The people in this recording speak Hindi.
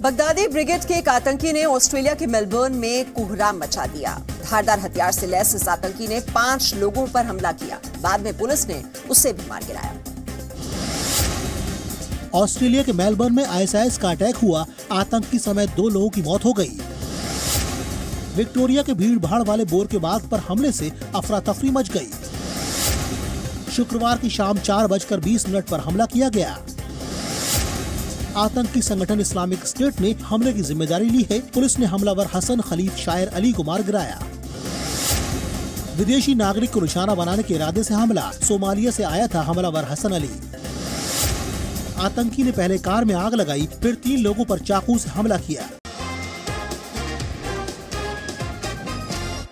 बगदादी ब्रिगेड के एक आतंकी ने ऑस्ट्रेलिया के मेलबर्न में कोहराम मचा दिया। धारदार हथियार से लैस इस आतंकी ने 5 लोगों पर हमला किया। बाद में पुलिस ने उसे भी मार गिराया। ऑस्ट्रेलिया के मेलबर्न में ISIS का अटैक हुआ। आतंकी समेत 2 लोगों की मौत हो गई। विक्टोरिया के भीड़ भाड़ वाले बोर के बाग पर हमले से अफरा तफरी मच गई। शुक्रवार की शाम 4:20 पर हमला किया गया। आतंकी संगठन इस्लामिक स्टेट ने हमले की जिम्मेदारी ली है। पुलिस ने हमलावर हसन खलीफ शायर अली को मार गिराया। विदेशी नागरिक को निशाना बनाने के इरादे से हमला। सोमालिया से आया था हमलावर हसन अली। आतंकी ने पहले कार में आग लगाई, फिर 3 लोगों पर चाकू से हमला किया।